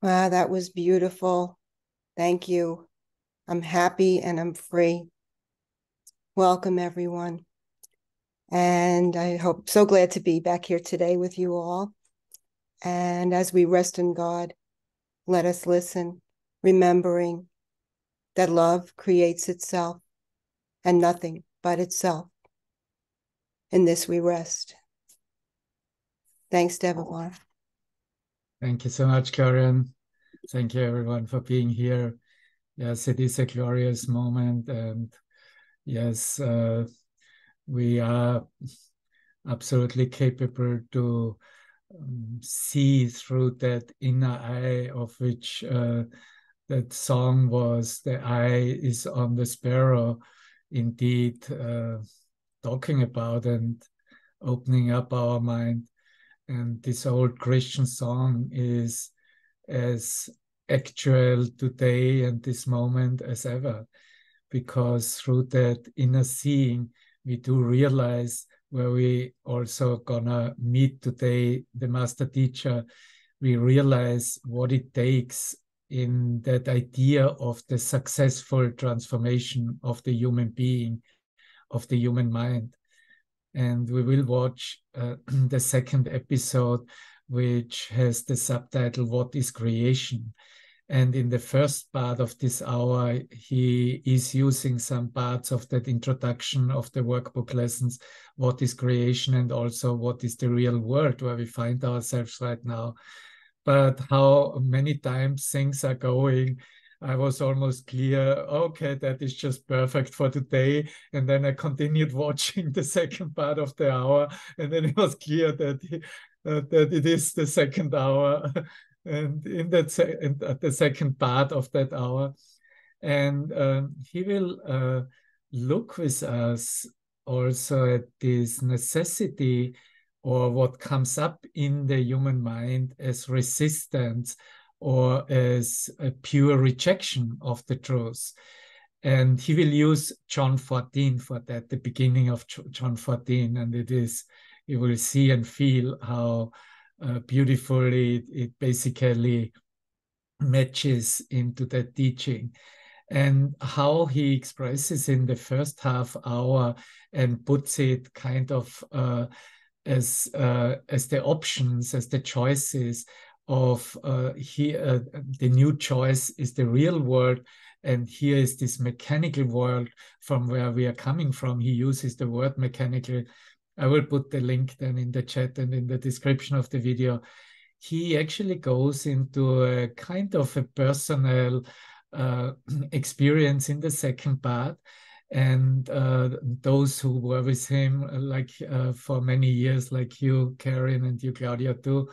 Wow, that was beautiful. Thank you. I'm happy and I'm free. Welcome, everyone. And I hope, so glad to be back here today with you all. And as we rest in God, let us listen, remembering that love creates itself and nothing but itself. In this we rest. Thanks, Devavan. Thank you so much, Karen. Thank you, everyone, for being here. Yes, it is a glorious moment. And yes, we are absolutely capable to see through that inner eye, of which that song was, "The eye is on the sparrow," indeed talking about and opening up our mind. And this old Christian song is as actual today and this moment as ever, because through that inner seeing, we do realize, where we also gonna meet today the master teacher, we realize what it takes in that idea of the successful transformation of the human being, of the human mind. And we will watch the second episode, which has the subtitle, "What is Creation?" And in the first part of this hour, he is using some parts of that introduction of the workbook lessons, what is creation, and also what is the real world where we find ourselves right now. But how many times things are going, I was almost clear, okay, that is just perfect for today. And then I continued watching the second part of the hour, and then it was clear that it is the second hour, and in that the second part of that hour, and he will look with us also at this necessity, or what comes up in the human mind as resistance, or as a pure rejection of the truth. And he will use John 14 for that, the beginning of John 14. And it is, you will see and feel how beautifully it basically matches into that teaching, and how he expresses in the first half hour and puts it kind of as the options, as the choices of the new choice is the real world, and here is this mechanical world from where we are coming from. He uses the word mechanical. I will put the link then in the chat and in the description of the video. He actually goes into a kind of a personal experience in the second part. And those who were with him, like for many years, like you, Karen, and you, Claudia, too,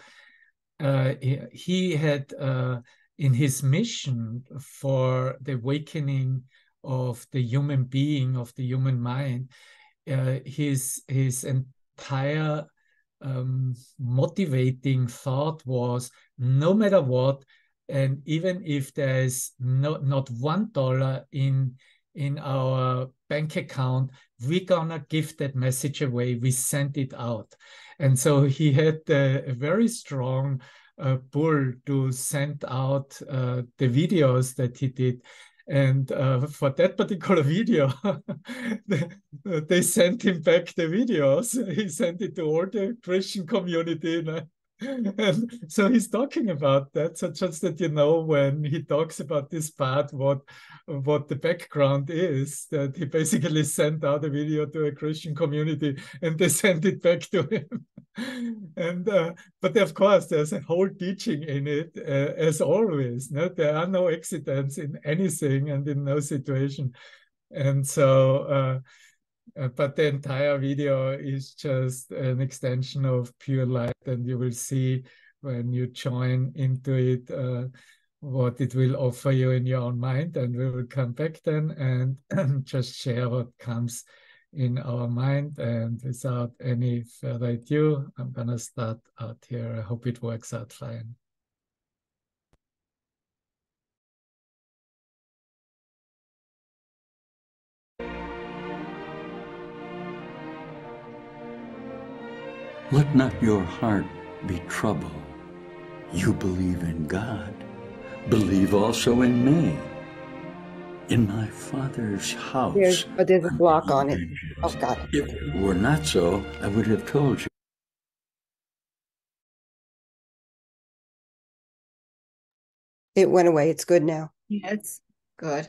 he had in his mission for the awakening of the human being, of the human mind, his entire motivating thought was, no matter what, and even if there is not $1 in our bank account, we're gonna give that message away. We sent it out. And so he had a very strong pull to send out the videos that he did. And for that particular video, they sent him back the videos. He sent it to all the Christian community. And so he's talking about that. So just that you know, when he talks about this part, what the background is, that he basically sent out a video to a Christian community and they sent it back to him. And but of course, there's a whole teaching in it, as always. No, there are no accidents in anything and in no situation. And so, but the entire video is just an extension of pure light, and you will see when you join into it what it will offer you in your own mind. And we will come back then and just share what comes in our mind. And without any further ado, I'm gonna start out here. I hope it works out fine. Let not your heart be troubled. You believe in God, Believe also in me. In my Father's house. There's a block on it. Oh, got it. If it were not so, I would have told you. It went away. It's good now. Yes. Good.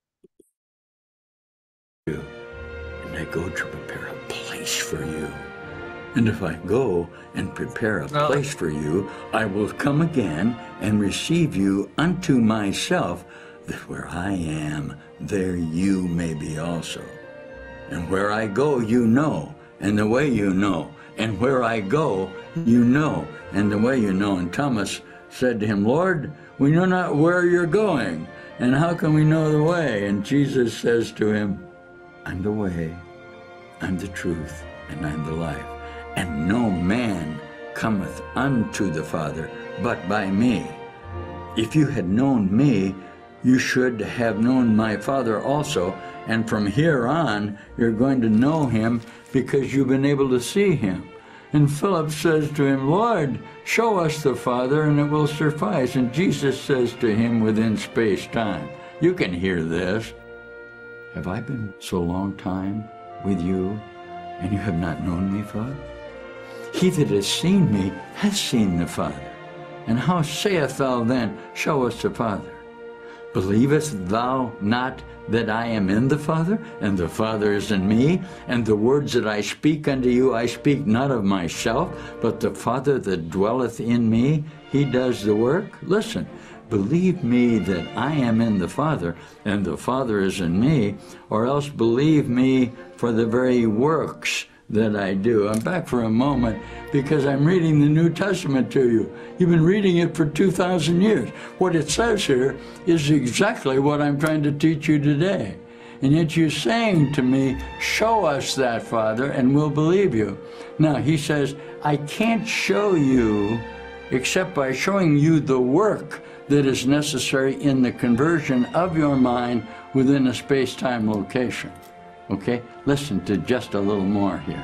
And I go to prepare a place for you. And if I go and prepare a place for you, I will come again and receive you unto myself, that where I am, there you may be also. And where I go, you know, and the way you know. And where I go, you know, and the way you know. And Thomas said to him, Lord, we know not where you're going, and how can we know the way? And Jesus says to him, I'm the way, I'm the truth, and I'm the life. And no man cometh unto the Father but by me. If you had known me, you should have known my Father also, and from here on, you're going to know him because you've been able to see him. And Philip says to him, Lord, show us the Father, and it will suffice. And Jesus says to him within space-time, you can hear this. Have I been so long time with you, and you have not known me, Philip? He that has seen me has seen the Father. And how sayest thou then, show us the Father? Believest thou not that I am in the Father, and the Father is in me? And the words that I speak unto you, I speak not of myself, but the Father that dwelleth in me, he does the work. Listen, believe me that I am in the Father, and the Father is in me, or else believe me for the very works that I do. I'm back for a moment because I'm reading the New Testament to you. You've been reading it for 2,000 years. What it says here is exactly what I'm trying to teach you today. And yet you're saying to me, show us that, Father, and we'll believe you. Now, he says, I can't show you except by showing you the work that is necessary in the conversion of your mind within a space-time location. Okay, listen to just a little more here.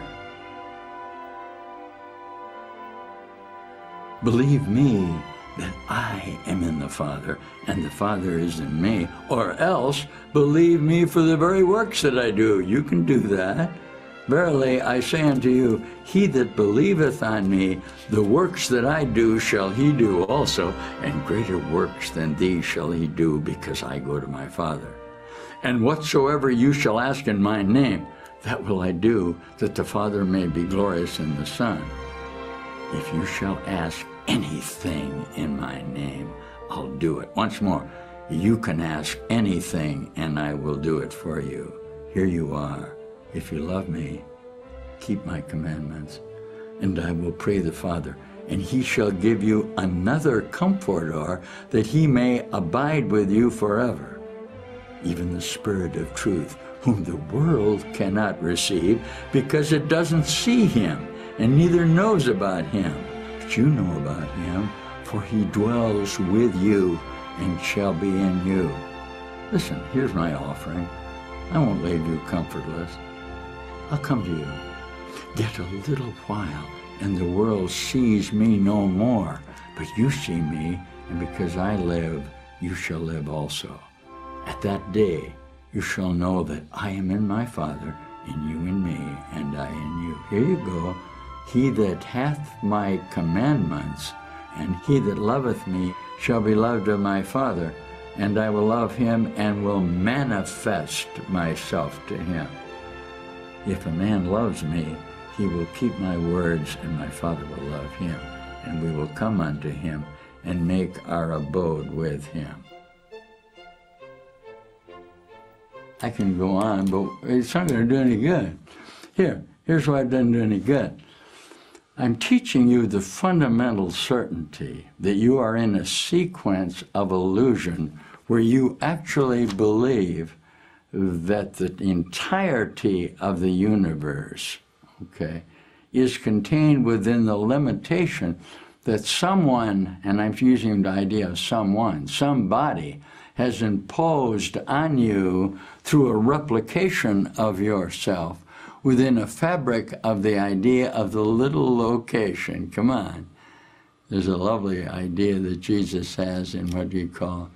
Believe me that I am in the Father, and the Father is in me, or else believe me for the very works that I do. You can do that. Verily I say unto you, he that believeth on me, the works that I do shall he do also, and greater works than these shall he do, because I go to my Father. And whatsoever you shall ask in my name, that will I do, that the Father may be glorious in the Son. If you shall ask anything in my name, I'll do it. Once more, you can ask anything, and I will do it for you. Here you are. If you love me, keep my commandments, and I will pray the Father, and he shall give you another Comforter, that he may abide with you forever. Even the Spirit of truth, whom the world cannot receive, because it doesn't see him, and neither knows about him. But you know about him, for he dwells with you, and shall be in you. Listen, here's my offering. I won't leave you comfortless. I'll come to you. Yet a little while, and the world sees me no more. But you see me, and because I live, you shall live also. At that day you shall know that I am in my Father, and you in me, and I in you. Here you go. He that hath my commandments, and he that loveth me, shall be loved of my Father, and I will love him, and will manifest myself to him. If a man loves me, he will keep my words, and my Father will love him, and we will come unto him, and make our abode with him. I can go on, but it's not going to do any good. Here's why it doesn't do any good. I'm teaching you the fundamental certainty that you are in a sequence of illusion where you actually believe that the entirety of the universe, okay, is contained within the limitation that someone, and I'm using the idea of someone, somebody, has imposed on you through a replication of yourself within a fabric of the idea of the little location. Come on. There's a lovely idea that Jesus has in what you call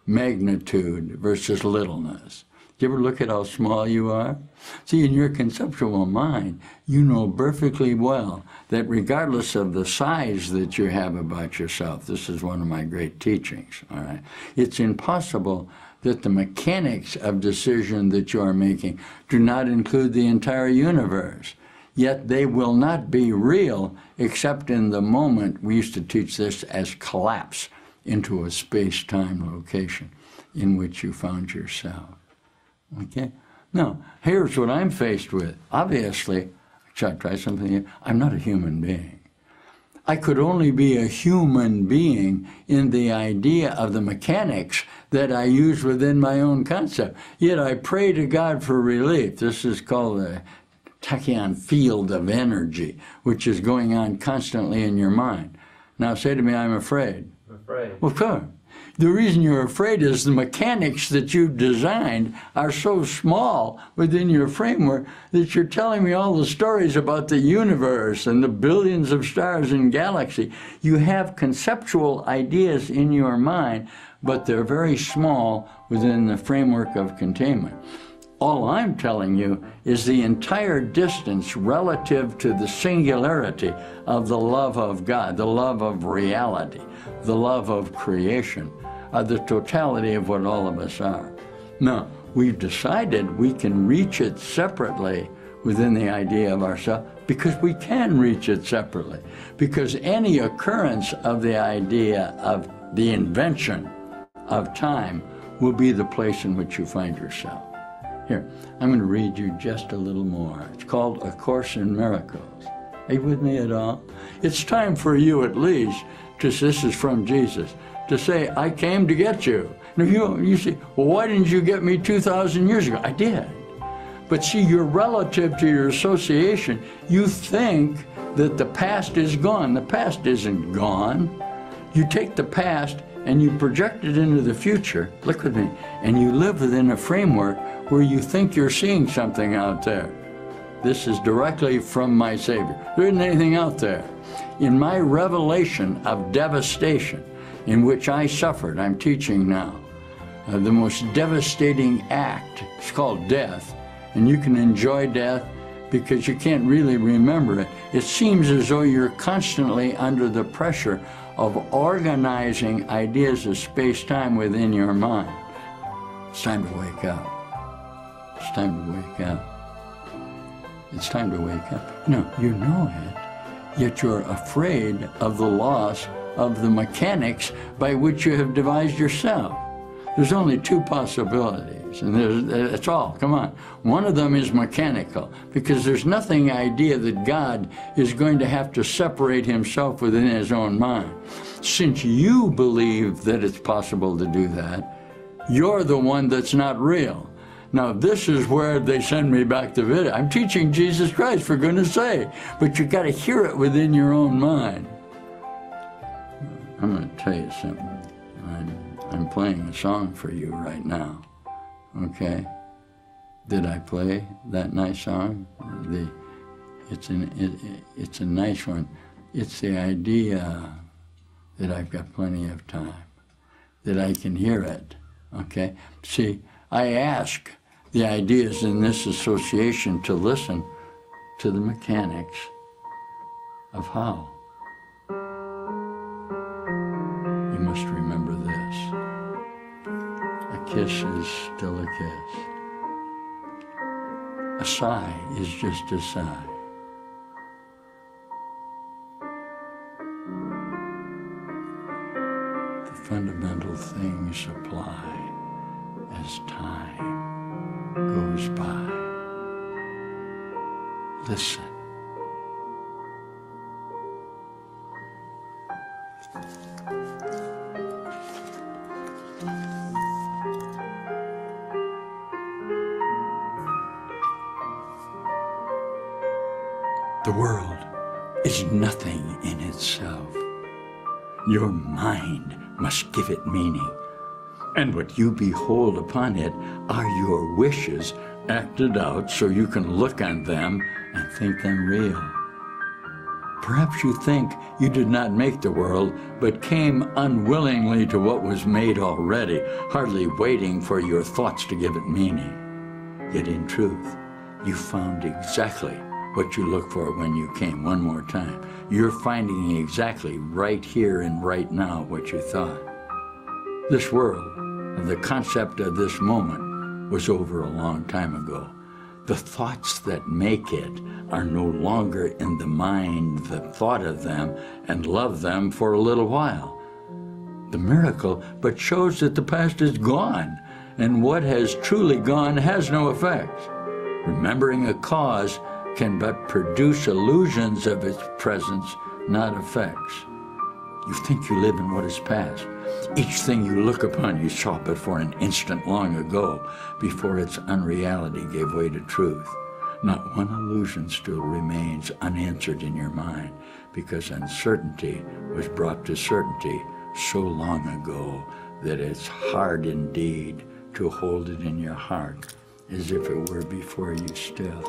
magnitude versus littleness. Do you ever look at how small you are? See, in your conceptual mind, you know perfectly well that regardless of the size that you have about yourself, this is one of my great teachings, all right? It's impossible that the mechanics of decision that you are making do not include the entire universe. Yet they will not be real except in the moment. We used to teach this as collapse into a space-time location in which you found yourself. Okay? Now, here's what I'm faced with. Obviously, should I try something here? I'm not a human being. I could only be a human being in the idea of the mechanics that I use within my own concept. Yet I pray to God for relief. This is called the tachyon field of energy, which is going on constantly in your mind. Now say to me, I'm afraid. I'm afraid. Well, good. The reason you're afraid is the mechanics that you've designed are so small within your framework that you're telling me all the stories about the universe and the billions of stars and galaxy. You have conceptual ideas in your mind, but they're very small within the framework of containment. All I'm telling you is the entire distance relative to the singularity of the love of God, the love of reality, the love of creation, the totality of what all of us are. Now, we've decided we can reach it separately within the idea of ourselves because we can reach it separately. Because any occurrence of the idea of the invention of time will be the place in which you find yourself. Here, I'm going to read you just a little more. It's called A Course in Miracles. Are you with me at all? It's time for you at least, this is from Jesus, to say, I came to get you. Now you say, well, why didn't you get me 2,000 years ago? I did. But see, you're relative to your association. You think that the past is gone. The past isn't gone. You take the past and you project it into the future, look with me, and you live within a framework where you think you're seeing something out there. This is directly from my Savior. There isn't anything out there. In my revelation of devastation, in which I suffered, I'm teaching now, the most devastating act, it's called death, and you can enjoy death because you can't really remember it. It seems as though you're constantly under the pressure of organizing ideas of space-time within your mind. It's time to wake up. It's time to wake up. It's time to wake up. No, you know it, yet you're afraid of the loss of the mechanics by which you have devised yourself. There's only two possibilities, and that's all. Come on. One of them is mechanical, because there's nothing idea that God is going to have to separate himself within his own mind. Since you believe that it's possible to do that, you're the one that's not real. Now, this is where they send me back to video. I'm teaching Jesus Christ, for goodness sake, but you've got to hear it within your own mind. I'm going to tell you something. I'm playing a song for you right now, okay? Did I play that nice song? It's a nice one. It's the idea that I've got plenty of time, that I can hear it, okay? See, I ask the ideas in this association to listen to the mechanics of how. You must remember this. A kiss is still a kiss. A sigh is just a sigh. The fundamental things apply as time goes by. Listen. The world is nothing in itself. Your mind must give it meaning. And what you behold upon it are your wishes acted out so you can look on them and think them real. Perhaps you think you did not make the world, but came unwillingly to what was made already, hardly waiting for your thoughts to give it meaning. Yet in truth, you found exactly what you looked for when you came. One more time. You're finding exactly right here and right now what you thought. This world, the concept of this moment, was over a long time ago. The thoughts that make it are no longer in the mind that thought of them and loved them for a little while. The miracle but shows that the past is gone, and what has truly gone has no effect. Remembering a cause can but produce illusions of its presence, not effects. You think you live in what is past. Each thing you look upon, you saw but for an instant long ago, before its unreality gave way to truth. Not one illusion still remains unanswered in your mind, because uncertainty was brought to certainty so long ago that it's hard indeed to hold it in your heart as if it were before you still.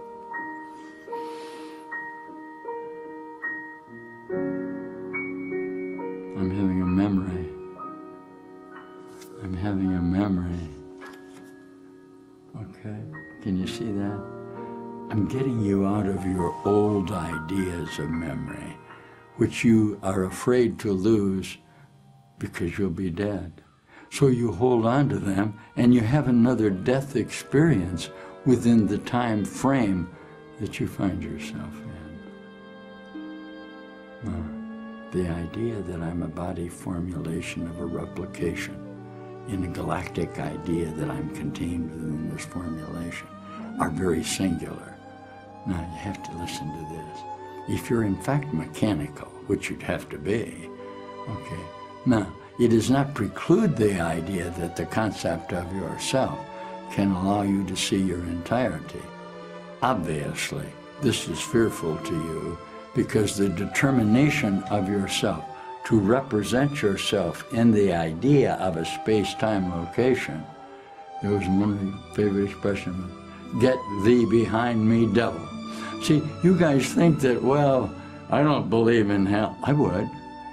I'm having a memory. I'm having a memory. Okay, can you see that? I'm getting you out of your old ideas of memory, which you are afraid to lose because you'll be dead. So you hold on to them and you have another death experience within the time frame that you find yourself in. The idea that I'm a body formulation of a replication in a galactic idea that I'm contained within this formulation are very singular. Now you have to listen to this. If you're in fact mechanical, which you'd have to be, okay, now it does not preclude the idea that the concept of yourself can allow you to see your entirety. Obviously, this is fearful to you because the determination of yourself to represent yourself in the idea of a space-time location, there was one of your favorite expressions, "Get thee behind me, devil." See, you guys think that, well, I don't believe in hell. I would.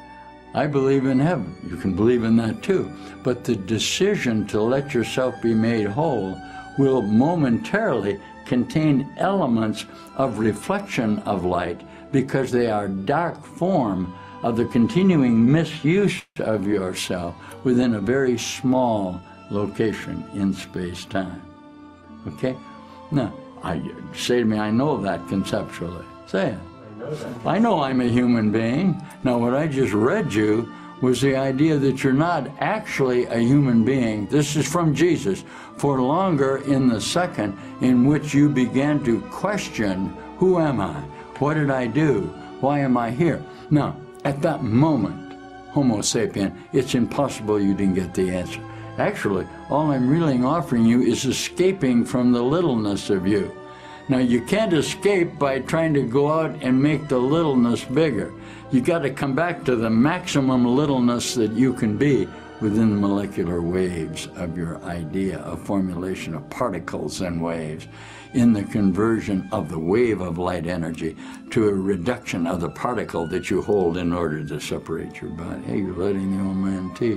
I believe in heaven. You can believe in that too. But the decision to let yourself be made whole will momentarily contain elements of reflection of light because they are dark form of the continuing misuse of yourself within a very small location in space-time. Okay? Now, say to me, I know that conceptually. Say it. I know that. I know I'm a human being. Now, what I just read you was the idea that you're not actually a human being. This is from Jesus. For longer in the second in which you began to question, who am I? What did I do? Why am I here? Now, at that moment, Homo sapien, it's impossible you didn't get the answer. Actually, all I'm really offering you is escaping from the littleness of you. Now, you can't escape by trying to go out and make the littleness bigger. You got to come back to the maximum littleness that you can be within the molecular waves of your idea of formulation of particles and waves, in the conversion of the wave of light energy to a reduction of the particle that you hold in order to separate your body. Hey, you're letting the old man teach.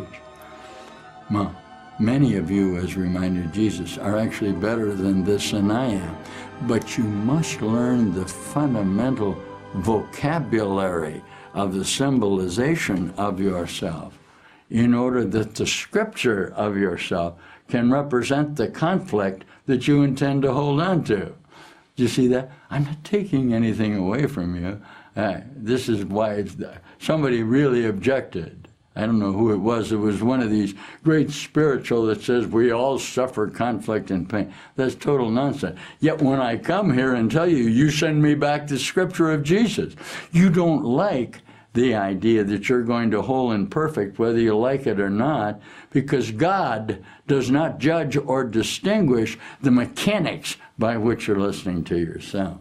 Well, many of you, as reminded Jesus, are actually better than this and I am. But you must learn the fundamental vocabulary of the symbolization of yourself in order that the scripture of yourself can represent the conflict that you intend to hold on to. Do you see that? I'm not taking anything away from you. This is why somebody really objected. I don't know who it was. It was one of these great spiritual that says we all suffer conflict and pain. That's total nonsense. Yet when I come here and tell you, you send me back the scripture of Jesus. You don't like the idea that you're going to whole and perfect, whether you like it or not, because God does not judge or distinguish the mechanics by which you're listening to yourself.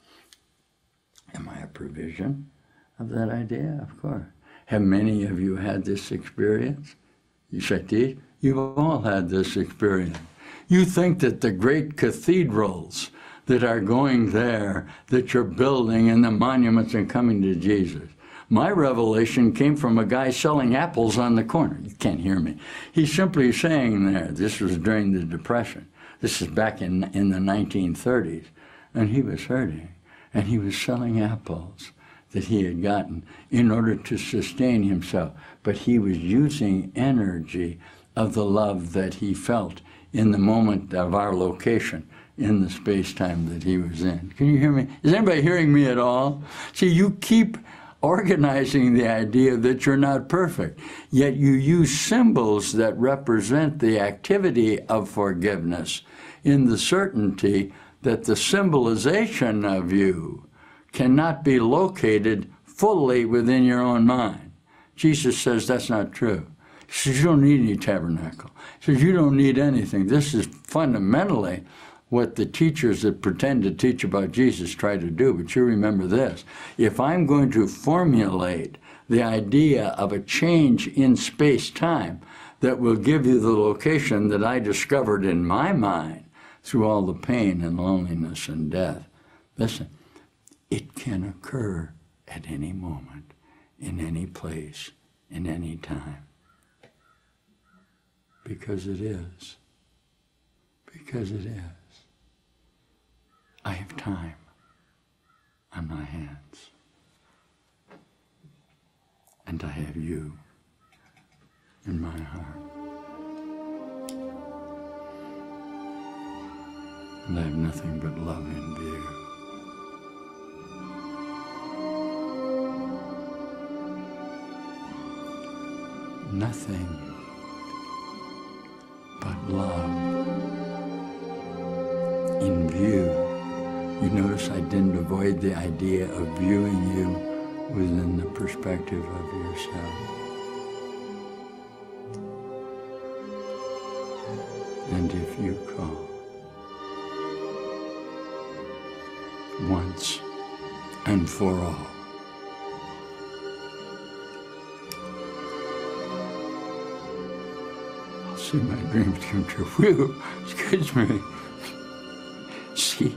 Am I a provision of that idea? Of course. Have many of you had this experience? You say, you've all had this experience. You think that the great cathedrals that are going there, that you're building, and the monuments and coming to Jesus. My revelation came from a guy selling apples on the corner. You can't hear me. He's simply saying there, this was during the Depression. This is back in the 1930s. And he was hurting. And he was selling apples that he had gotten in order to sustain himself. But he was using energy of the love that he felt in the moment of our location, in the space-time that he was in. Can you hear me? Is anybody hearing me at all? See, you keep organizing the idea that you're not perfect, yet you use symbols that represent the activity of forgiveness in the certainty that the symbolization of you cannot be located fully within your own mind. Jesus says that's not true. He says you don't need any tabernacle. He says you don't need anything. This is fundamentally what the teachers that pretend to teach about Jesus try to do. But you remember this. If I'm going to formulate the idea of a change in space-time that will give you the location that I discovered in my mind through all the pain and loneliness and death, listen, it can occur at any moment, in any place, in any time. Because it is. Because it is. I have time on my hands. And I have you in my heart. And I have nothing but love in view. Nothing but love in view. You notice I didn't avoid the idea of viewing you within the perspective of yourself. And if you call once and for all, I'll see my dreams come true. Whew, excuse me. See,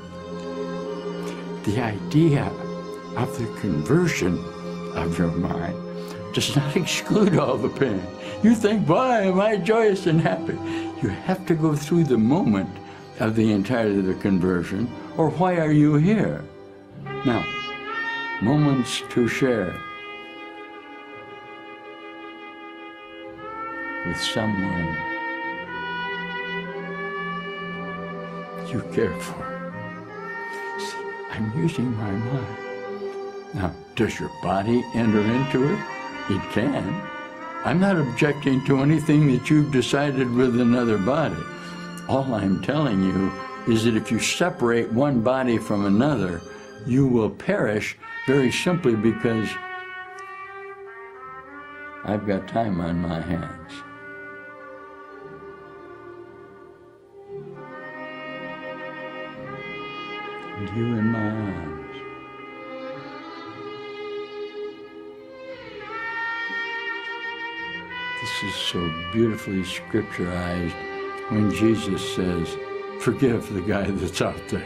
the idea of the conversion of your mind does not exclude all the pain. You think, why am I joyous and happy? You have to go through the moment of the entirety of the conversion, or why are you here? Now, moments to share with someone you care for. See, I'm using my mind. Now, does your body enter into it? It can. I'm not objecting to anything that you've decided with another body. All I'm telling you is that if you separate one body from another, you will perish very simply because I've got time on my hands. And you in my arms. This is so beautifully scripturized when Jesus says, forgive the guy that's out there.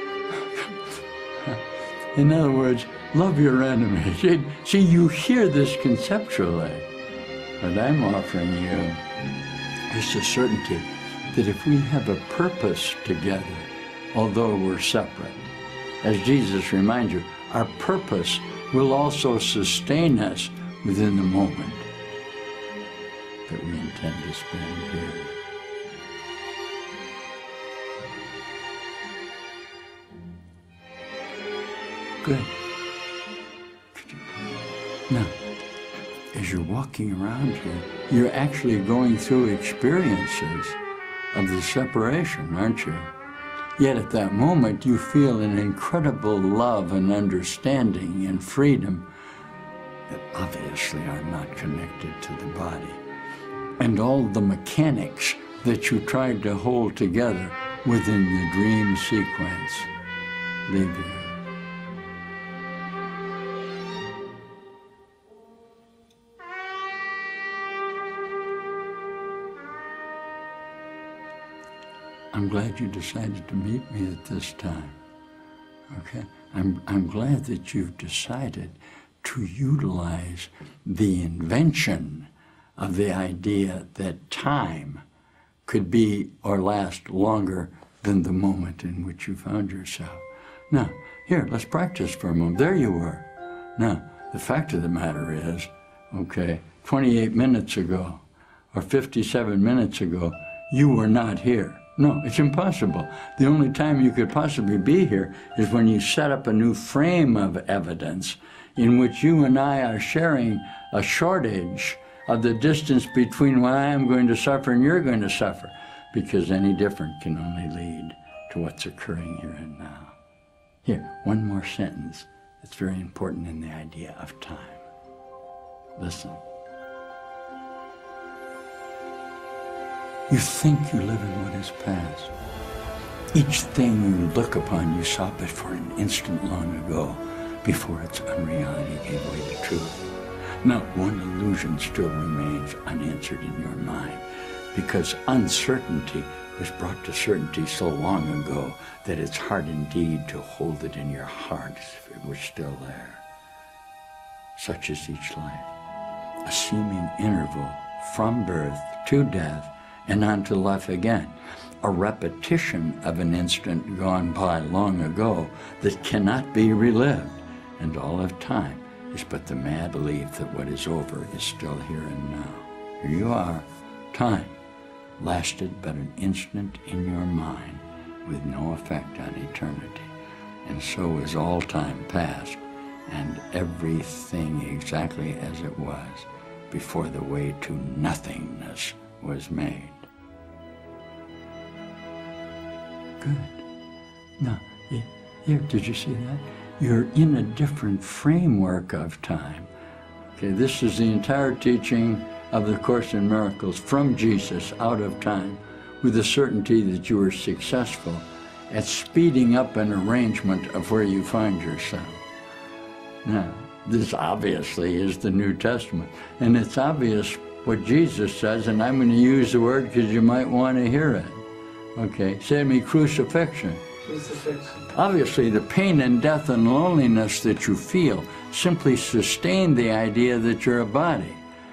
In other words, love your enemy. See, you hear this conceptually. What I'm offering you is the certainty that if we have a purpose together, although we're separate, as Jesus reminds you, our purpose will also sustain us within the moment that we intend to spend here. Good. Now, as you're walking around here, you're actually going through experiences of the separation, aren't you? Yet at that moment, you feel an incredible love and understanding and freedom that obviously are not connected to the body. And all the mechanics that you tried to hold together within the dream sequence leave you. I'm glad you decided to meet me at this time. Okay? I'm glad that you've decided to utilize the invention of the idea that time could be or last longer than the moment in which you found yourself. Now, here, let's practice for a moment. There you were. Now, the fact of the matter is, okay, 28 minutes ago or 57 minutes ago, you were not here. No, it's impossible. The only time you could possibly be here is when you set up a new frame of evidence in which you and I are sharing a shortage of the distance between what I am going to suffer and you're going to suffer, because any different can only lead to what's occurring here and now. Here, one more sentence that's very important in the idea of time. Listen. You think you live in what is past. Each thing you look upon, you saw but for an instant long ago, before its unreality gave way to truth. Not one illusion still remains unanswered in your mind, because uncertainty was brought to certainty so long ago that it's hard indeed to hold it in your heart as if it were still there. Such is each life, a seeming interval from birth to death and on to life again, a repetition of an instant gone by long ago that cannot be relived, and all of time is but the mad belief that what is over is still here and now. Here you are, time, lasted but an instant in your mind with no effect on eternity, and so is all time past, and everything exactly as it was before the way to nothingness was made. Good. Now, here, did you see that? You're in a different framework of time. Okay, this is the entire teaching of the Course in Miracles from Jesus out of time, with the certainty that you are successful at speeding up an arrangement of where you find yourself. Now, this obviously is the New Testament, and it's obvious what Jesus says, and I'm going to use the word because you might want to hear it. Okay, say to me, crucifixion. Crucifixion. Obviously, the pain and death and loneliness that you feel simply sustain the idea that you're a body.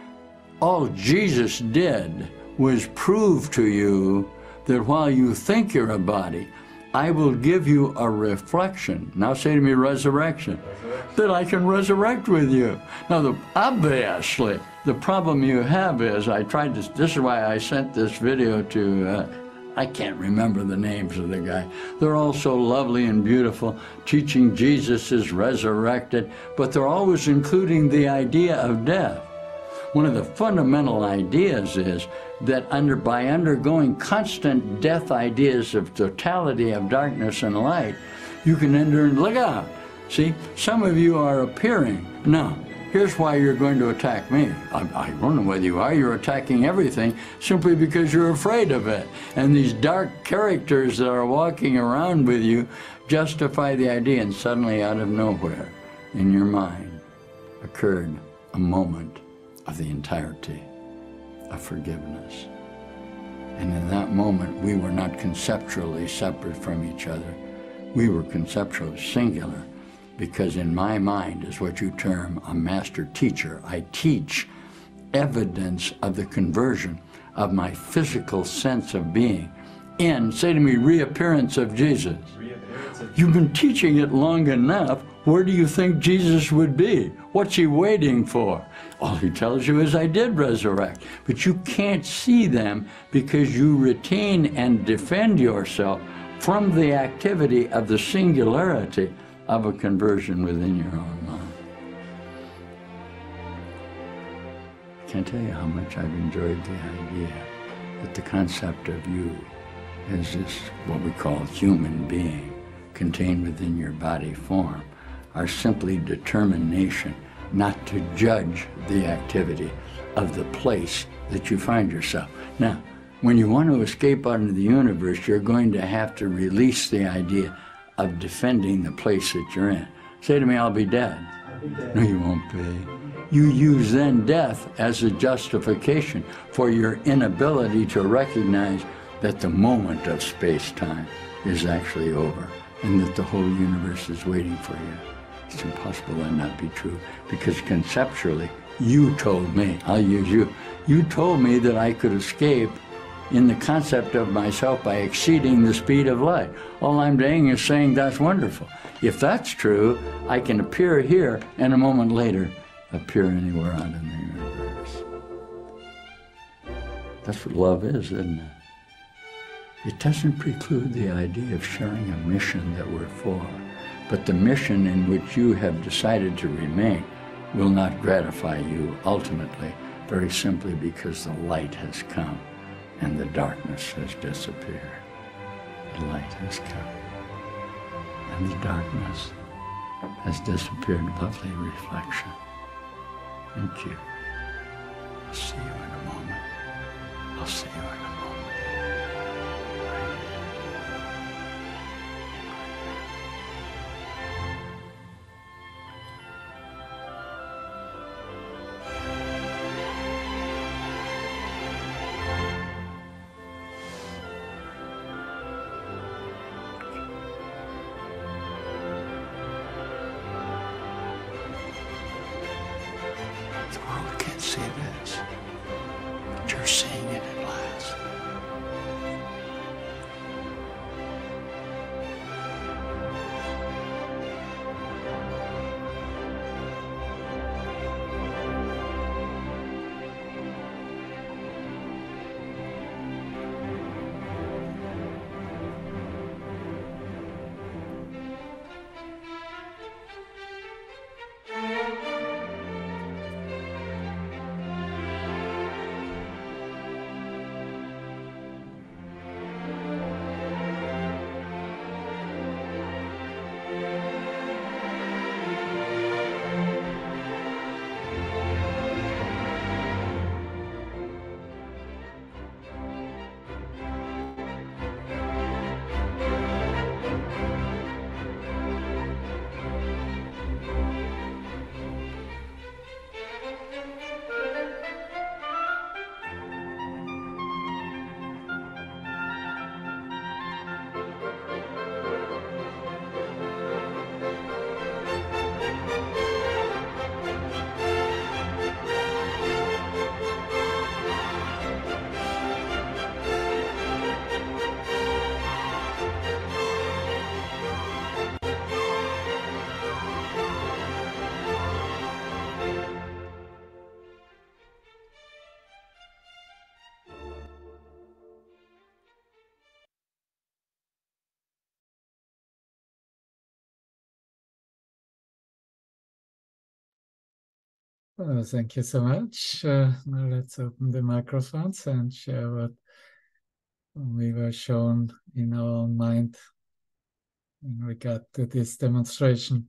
All Jesus did was prove to you that while you think you're a body, I will give you a reflection. Now say to me, resurrection. That I can resurrect with you. Now, obviously, the problem you have is, this is why I sent this video to, I can't remember the names of the guy. They're all so lovely and beautiful, teaching Jesus is resurrected, but they're always including the idea of death. One of the fundamental ideas is that by undergoing constant death ideas of totality of darkness and light, you can enter and look out. See, some of you are appearing. Now, here's why you're going to attack me. I don't know whether you are. You're attacking everything simply because you're afraid of it. And these dark characters that are walking around with you justify the idea, and suddenly out of nowhere in your mind occurred a moment of the entirety of forgiveness. And in that moment, we were not conceptually separate from each other. We were conceptually singular, because in my mind is what you term a master teacher. I teach evidence of the conversion of my physical sense of being in, say to me, reappearance of Jesus. You've been teaching it long enough. Where do you think Jesus would be? What's he waiting for? All he tells you is, I did resurrect. But you can't see them because you retain and defend yourself from the activity of the singularity of a conversion within your own mind. I can't tell you how much I've enjoyed the idea that the concept of you as this, what we call human being, contained within your body form, are simply determination not to judge the activity of the place that you find yourself. Now, when you want to escape out into the universe, you're going to have to release the idea of defending the place that you're in. Say to me, I'll be dead. I'll be dead. No, you won't be. You use then death as a justification for your inability to recognize that the moment of space-time is actually over and that the whole universe is waiting for you. It's impossible that not be true, because conceptually, you told me, I'll use you, you told me that I could escape in the concept of myself by exceeding the speed of light. All I'm doing is saying that's wonderful. If that's true, I can appear here and a moment later appear anywhere out in the universe. That's what love is, isn't it? It doesn't preclude the idea of sharing a mission that we're for, but the mission in which you have decided to remain will not gratify you ultimately, very simply because the light has come and the darkness has disappeared. The light has come and the darkness has disappeared. Lovely reflection. Thank you. I'll see you in a moment. I'll see you in a moment. The world can't see this, but you're seeing it at last. Thank you so much. Now let's open the microphones and share what we were shown in our own mind in regard to this demonstration.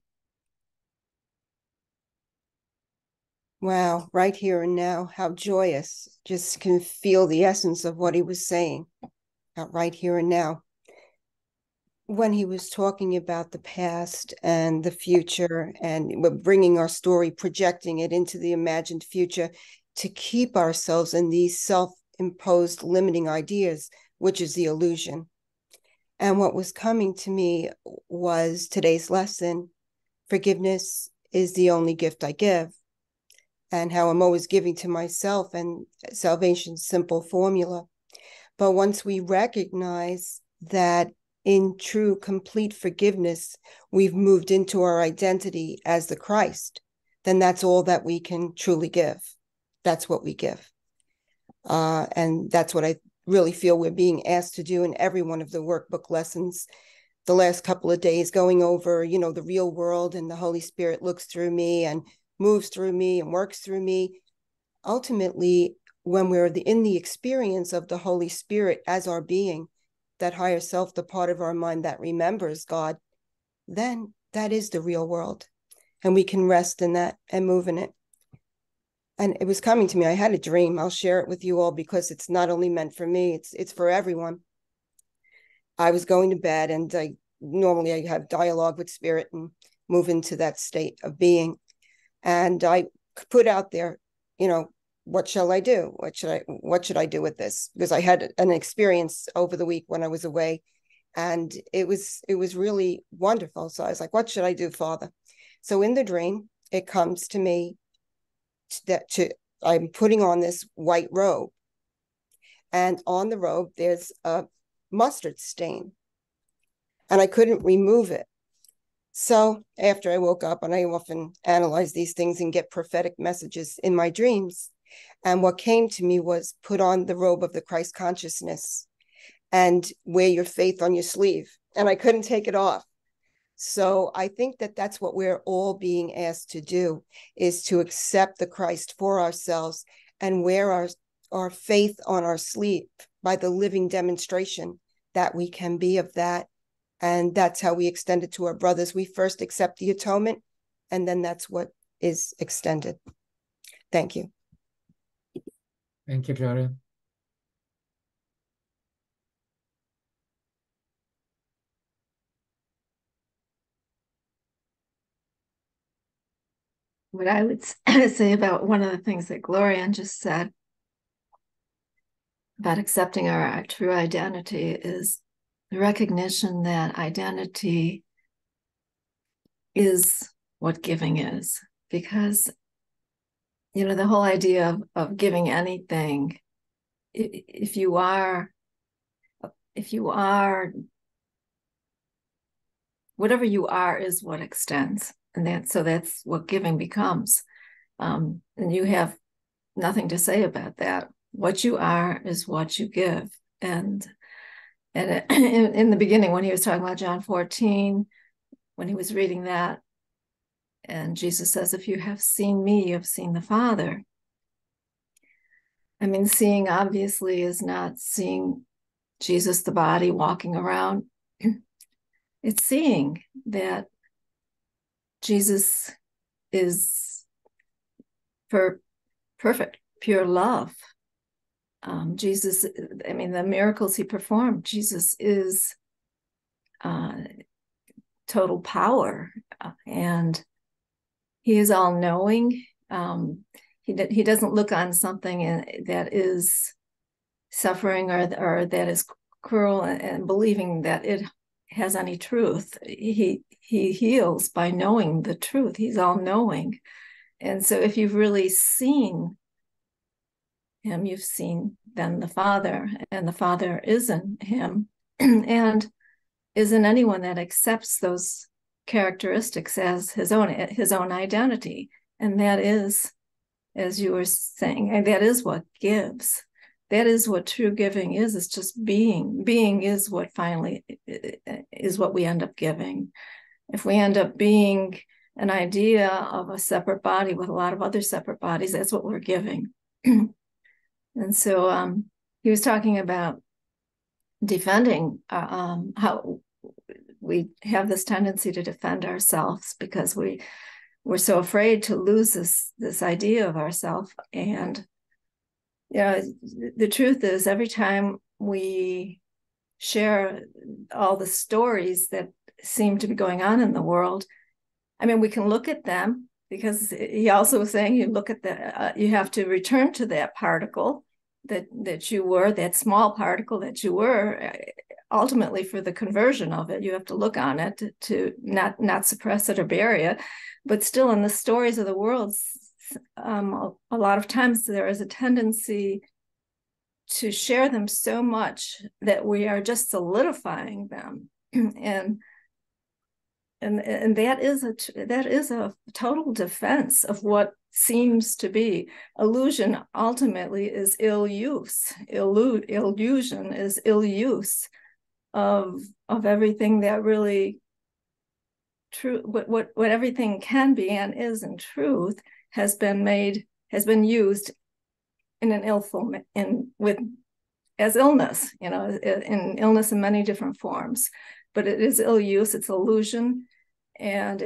Wow, right here and now, how joyous. Just can feel the essence of what he was saying right here and now. When he was talking about the past and the future, and we're bringing our story, projecting it into the imagined future to keep ourselves in these self-imposed limiting ideas, which is the illusion. And what was coming to me was today's lesson: forgiveness is the only gift I give, and how I'm always giving to myself, and salvation's simple formula. But once we recognize that in true, complete forgiveness, we've moved into our identity as the Christ, then that's all that we can truly give. That's what we give. And that's what I really feel we're being asked to do in every one of the workbook lessons. The last couple of days going over, the real world, and the Holy Spirit looks through me and moves through me and works through me. Ultimately, when we're in the experience of the Holy Spirit as our being, that higher self, the part of our mind that remembers God, then that is the real world. And we can rest in that and move in it. And it was coming to me. I had a dream. I'll share it with you all because it's not only meant for me, it's for everyone. I was going to bed, and normally I have dialogue with spirit and move into that state of being. And I put out there, what shall I do? What should I do with this? Because I had an experience over the week when I was away, and it was really wonderful. So I was like, what should I do, Father? So in the dream, it comes to me that I'm putting on this white robe, and on the robe there's a mustard stain, and I couldn't remove it. So after I woke up, and I often analyze these things and get prophetic messages in my dreams, and what came to me was, put on the robe of the Christ consciousness and wear your faith on your sleeve. And I couldn't take it off. So I think that that's what we're all being asked to do, is to accept the Christ for ourselves and wear our faith on our sleeve by the living demonstration that we can be of that. And that's how we extend it to our brothers. We first accept the atonement, and then that's what is extended. Thank you. Thank you, Karen. What I would say about one of the things that Gloria just said about accepting our true identity is the recognition that identity is what giving is. Because, the whole idea of giving anything, if you are, whatever you are is what extends. And that's what giving becomes. And you have nothing to say about that. What you are is what you give. And in the beginning, when he was talking about John 14, when he was reading that, and Jesus says, if you have seen me, you have seen the Father. I mean, seeing obviously is not seeing Jesus, the body, walking around. It's seeing that Jesus is perfect, pure love. Jesus, I mean, the miracles he performed, Jesus is total power, and he is all-knowing. He doesn't look on something that is suffering or that is cruel and believing that it has any truth. He heals by knowing the truth. He's all-knowing. And so if you've really seen him, you've seen then the Father, and the Father is in him and is in anyone that accepts those characteristics as his own identity. And that is, as you were saying, and that is what gives. That is what true giving is. It's just being. Being is what finally is what we end up giving. If we end up being an idea of a separate body with a lot of other separate bodies, that's what we're giving. And so he was talking about defending how we have this tendency to defend ourselves because we're so afraid to lose this idea of ourselves. And the truth is, every time we share all the stories that seem to be going on in the world, I mean, we can look at them, because he also was saying you look at you have to return to that particle that you were, that small particle that you were. Ultimately, for the conversion of it, you have to look on it to not suppress it or bury it. But still, in the stories of the world, a lot of times there is a tendency to share them so much that we are just solidifying them, and that is a total defense of what seems to be illusion. Ultimately, is ill use. Illusion is ill use of everything that really true. What everything can be and is in truth has been used in an as illness. In illness in many different forms. But it is ill use, it's illusion, and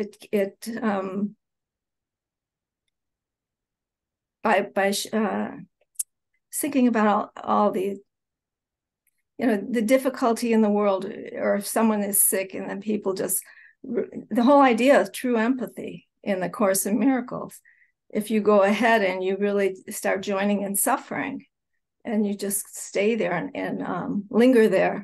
by thinking about all the the difficulty in the world, or if someone is sick and then people just, the whole idea of true empathy in the Course in Miracles if you go ahead and you really start joining in suffering and you just stay there and linger there,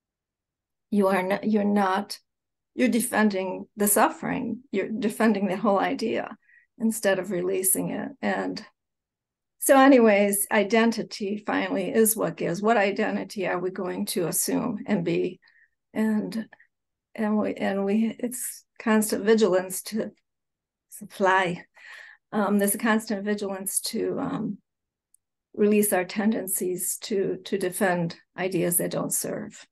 you're defending the suffering. You're defending the whole idea instead of releasing it. And so anyways, identity finally is what gives. What identity are we going to assume and be? And it's constant vigilance to fly. There's a constant vigilance to release our tendencies to defend ideas that don't serve.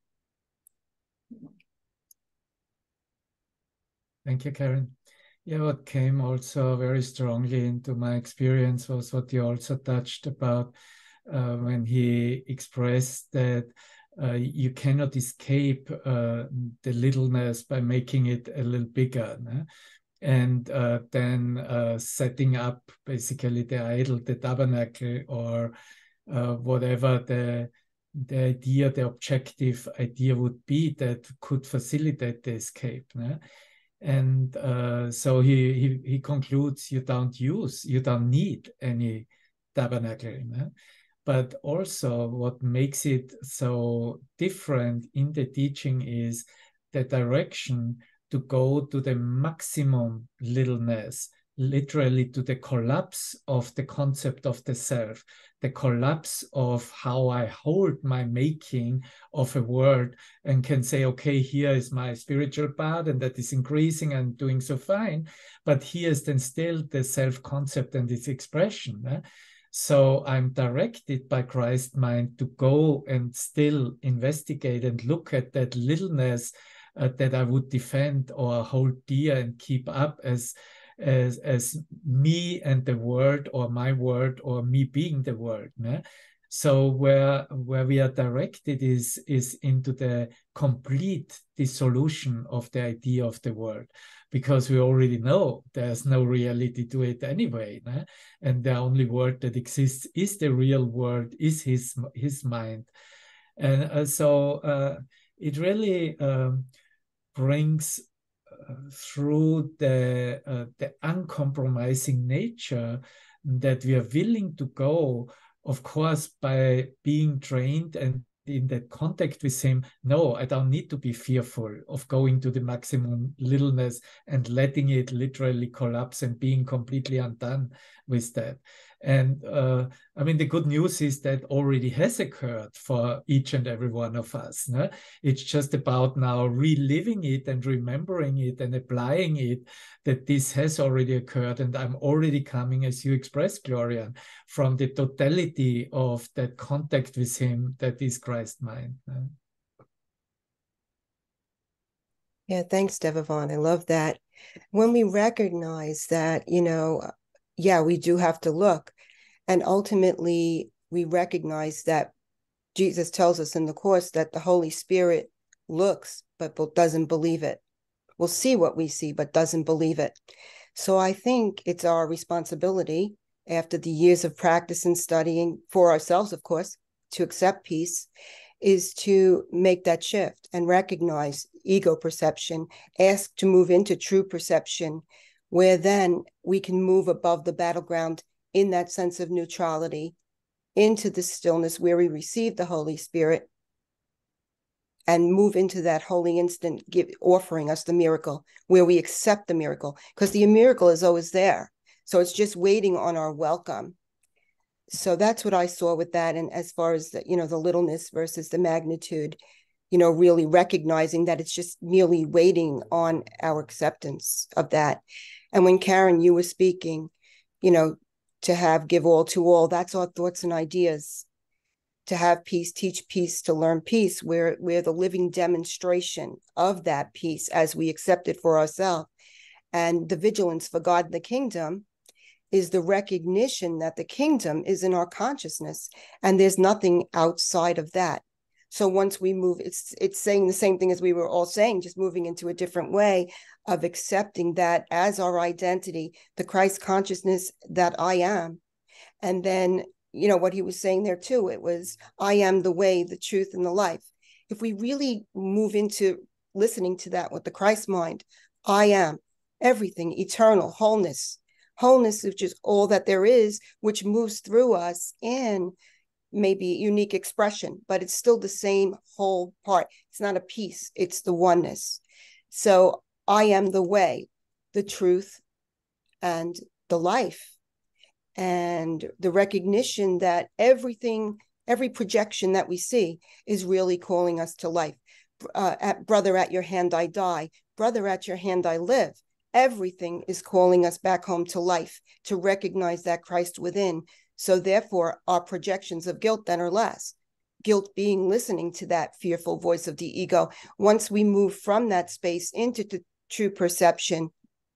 Thank you, Karen. Yeah, what came also very strongly into my experience was what you also touched about when he expressed that you cannot escape the littleness by making it a little bigger. No? And then setting up basically the idol, the tabernacle, or whatever the idea, the objective idea would be that could facilitate the escape. No? And so he concludes, you don't need any tabernacle. No? But also what makes it so different in the teaching is the direction to go to the maximum littleness, literally to the collapse of the concept of the self, the collapse of how I hold my making of a word and can say, okay, here is my spiritual part and that is increasing and doing so fine, but here is then still the self-concept and its expression. Eh? So I'm directed by Christ's mind to go and still investigate and look at that littleness that I would defend or hold dear and keep up as me and the word, or my word, or me being the word. Ne? So where we are directed is into the complete dissolution of the idea of the word, because we already know there's no reality to it anyway. Ne? And the only word that exists is the real word, is his mind. And so it really brings through the uncompromising nature that we are willing to go, of course, by being trained and in that contact with him. No, I don't need to be fearful of going to the maximum littleness and letting it literally collapse and being completely undone with that. And I mean, the good news is that already has occurred for each and every one of us. No? It's just about now reliving it and remembering it and applying it, that this has already occurred. And I'm already coming, as you expressed, Gloria, from the totality of that contact with him that is Christ's mind. No? Yeah, thanks, Devavan. I love that. When we recognize that, yeah, we do have to look. And ultimately, we recognize that Jesus tells us in the Course that the Holy Spirit looks, but doesn't believe it. Will see what we see, but doesn't believe it. So I think it's our responsibility, after the years of practice and studying for ourselves, of course, to accept peace, is to make that shift and recognize ego perception, ask to move into true perception, where then we can move above the battleground in that sense of neutrality, into the stillness where we receive the Holy Spirit, and move into that holy instant, offering us the miracle, where we accept the miracle, because the miracle is always there. So it's just waiting on our welcome. So that's what I saw with that. And as far as the littleness versus the magnitude, really recognizing that it's just merely waiting on our acceptance of that. And when Karen, you were speaking, to have give all to all, that's our thoughts and ideas. To have peace, teach peace, to learn peace, where the living demonstration of that peace as we accept it for ourselves. And the vigilance for God and the kingdom is the recognition that the kingdom is in our consciousness, and there's nothing outside of that. So once we move, it's saying the same thing as we were all saying, just moving into a different way of accepting that as our identity, the Christ consciousness that I am. And then, what he was saying there too, it was, I am the way, the truth, and the life. If we really move into listening to that with the Christ mind, I am everything, eternal, wholeness, Wholeness is just all that there is, which moves through us in maybe unique expression, but it's still the same whole part. It's not a piece, it's the oneness. So I am the way, the truth, and the life. And the recognition that everything, every projection that we see is really calling us to life. Brother, at your hand I die. Brother, at your hand I live. Everything is calling us back home to life, to recognize that Christ within. So therefore, our projections of guilt then are less. Guilt being listening to that fearful voice of the ego. Once we move from that space into the true perception,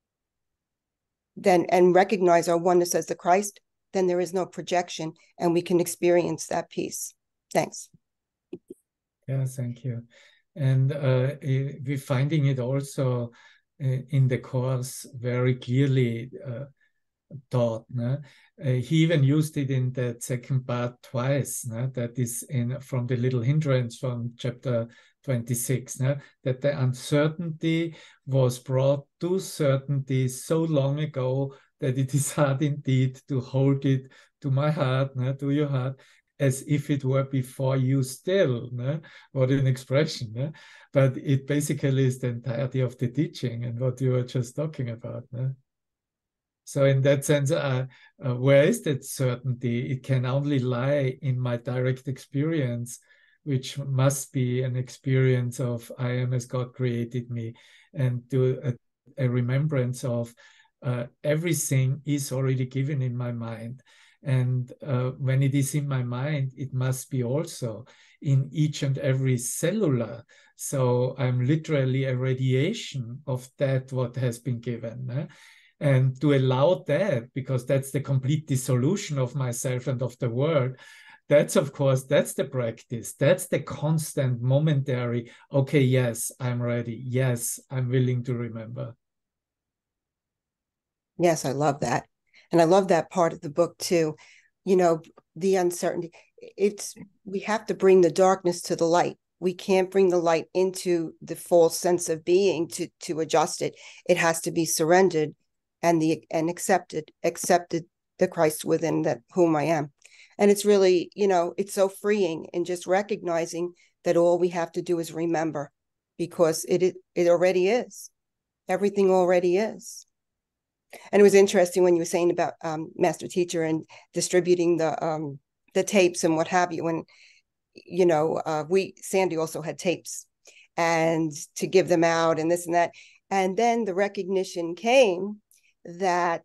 then and recognize our oneness as the Christ, then there is no projection, and we can experience that peace. Thanks. Yeah, thank you. And we're finding it also in the course very clearly taught. He even used it in that second part twice. That is from the Little Hindrance from chapter 26, that the uncertainty was brought to certainty so long ago that it is hard indeed to hold it to my heart, to your heart, as if it were before you still. What an expression. But it basically is the entirety of the teaching and what you were just talking about. So in that sense, where is that certainty? It can only lie in my direct experience, which must be an experience of I am as God created me, and to a remembrance of everything is already given in my mind. And when it is in my mind, it must be also in each and every cellular. So I'm literally a radiation of that what has been given. And to allow that, because that's the complete dissolution of myself and of the world, that's, of course, that's the practice. That's the constant momentary, okay, yes, I'm ready. Yes, I'm willing to remember. Yes, I love that. And I love that part of the book too. You know, the uncertainty, we have to bring the darkness to the light. We can't bring the light into the false sense of being to adjust it. It has to be surrendered and accepted the Christ within, that whom I am. And it's really, it's so freeing in just recognizing that all we have to do is remember, because it already is. Everything already is. And it was interesting when you were saying about Master Teacher and distributing the tapes and what have you. And, Sandy also had tapes, and to give them out and this and that. And then the recognition came that,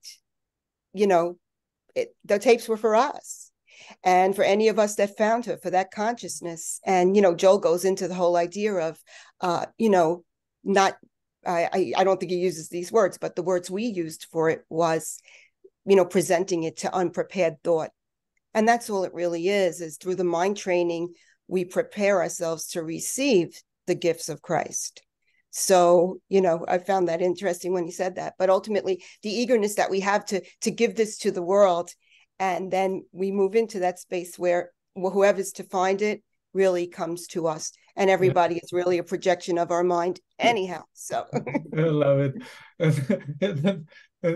the tapes were for us. And for any of us that found her, for that consciousness. And, Joel goes into the whole idea of, not, I don't think he uses these words, but the words we used for it was, presenting it to unprepared thought. And that's all it really is through the mind training, we prepare ourselves to receive the gifts of Christ. So, I found that interesting when you said that. But ultimately, the eagerness that we have to give this to the world, and then we move into that space where whoever's to find it really comes to us. And everybody is really a projection of our mind anyhow. So I love it. And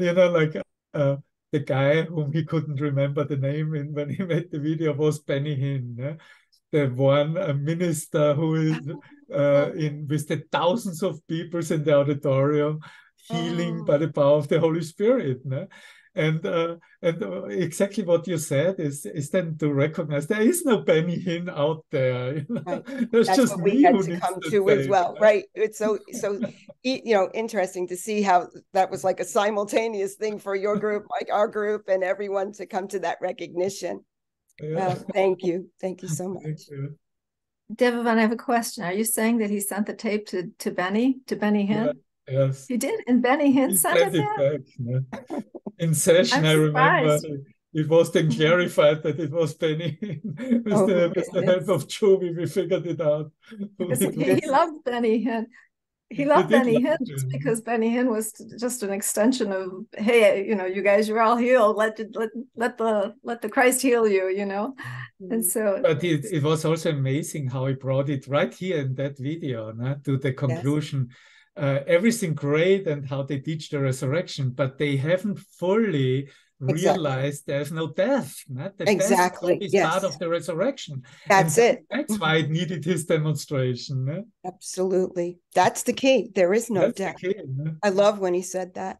the guy whom he couldn't remember the name when he made the video was Benny Hinn, the one minister who is with the thousands of people in the auditorium, healing by the power of the Holy Spirit. And exactly what you said is then to recognize there is no Benny Hinn out there. Right. There's That's just what me we had who to needs come to to as take, well, right? It's so interesting to see how that was like a simultaneous thing for your group, like our group, and everyone to come to that recognition. Yeah. Thank you so much. Thank you. Devavan, I have a question. Are you saying that he sent the tape to Benny Hinn? Yes. He did, and Benny Hinn sent it back. In session, I remember it was then clarified that it was Benny. with the help of Jovi, we figured it out. He loved Benny Hinn. He loved Benny Hinn just because Benny Hinn was just an extension of, hey, you guys, you're all healed. Let the Christ heal you, And so, but it was also amazing how he brought it right here in that video to the conclusion. everything great and how they teach the resurrection, but they haven't fully realized there's no death. Not? That Exactly. death is Yes. part of the resurrection. That's and it. That's why it needed his demonstration. Absolutely. That's the key. There is no That's death. the key. I love when he said that.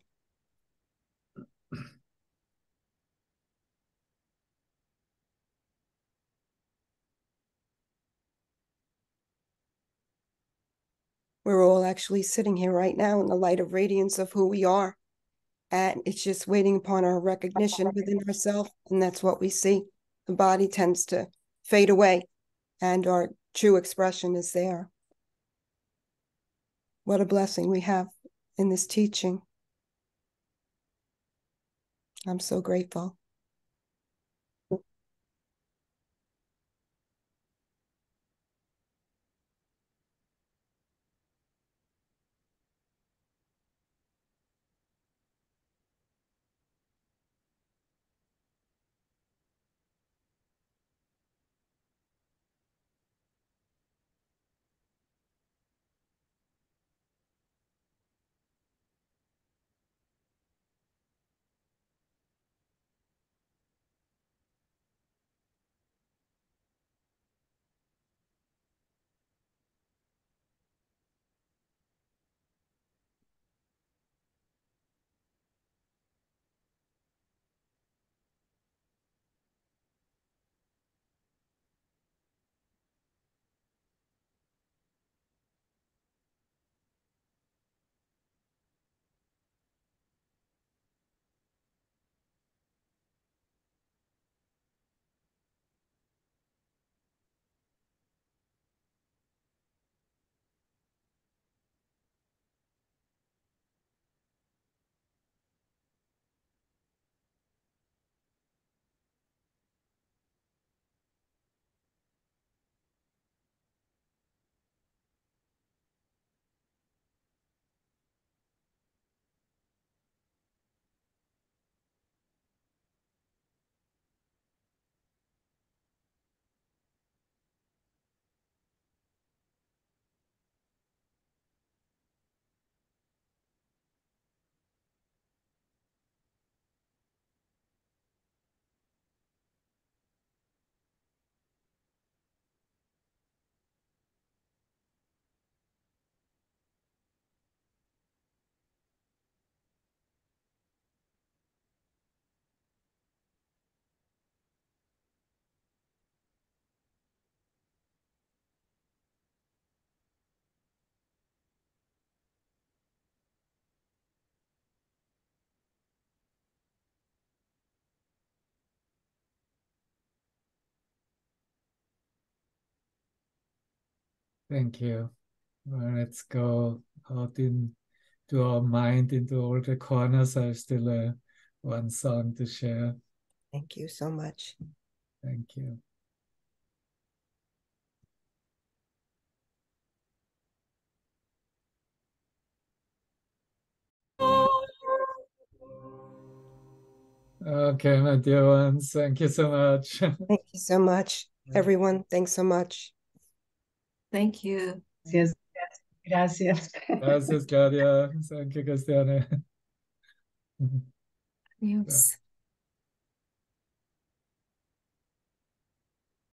We're all actually sitting here right now in the light of radiance of who we are. And it's just waiting upon our recognition within ourselves. And that's what we see. The body tends to fade away and our true expression is there. What a blessing we have in this teaching. I'm so grateful. Thank you. Well, let's go out into our mind, into all the corners. I have still one song to share. Thank you so much. Thank you. Okay, my dear ones, thank you so much. Thank you so much, everyone. Thanks so much. Thank you. Gracias. Gracias. Gracias, Claudia. Thank you, Cristiane. Yes.